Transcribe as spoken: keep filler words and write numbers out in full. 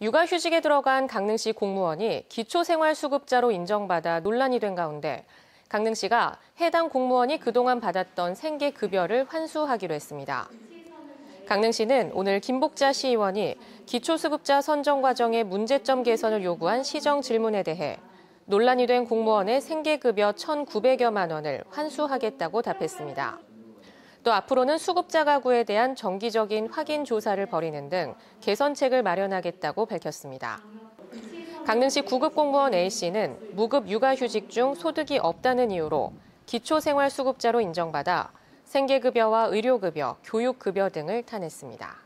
육아휴직에 들어간 강릉시 공무원이 기초생활수급자로 인정받아 논란이 된 가운데 강릉시가 해당 공무원이 그동안 받았던 생계급여를 환수하기로 했습니다. 강릉시는 오늘 김복자 시의원이 기초수급자 선정 과정의 문제점 개선을 요구한 시정 질문에 대해 논란이 된 공무원의 생계급여 천구백여만 원을 환수하겠다고 답했습니다. 또 앞으로는 수급자 가구에 대한 정기적인 확인 조사를 벌이는 등 개선책을 마련하겠다고 밝혔습니다. 강릉시 구급 공무원 A씨는 무급 육아휴직 중 소득이 없다는 이유로 기초생활수급자로 인정받아 생계급여와 의료급여, 교육급여 등을 타냈습니다.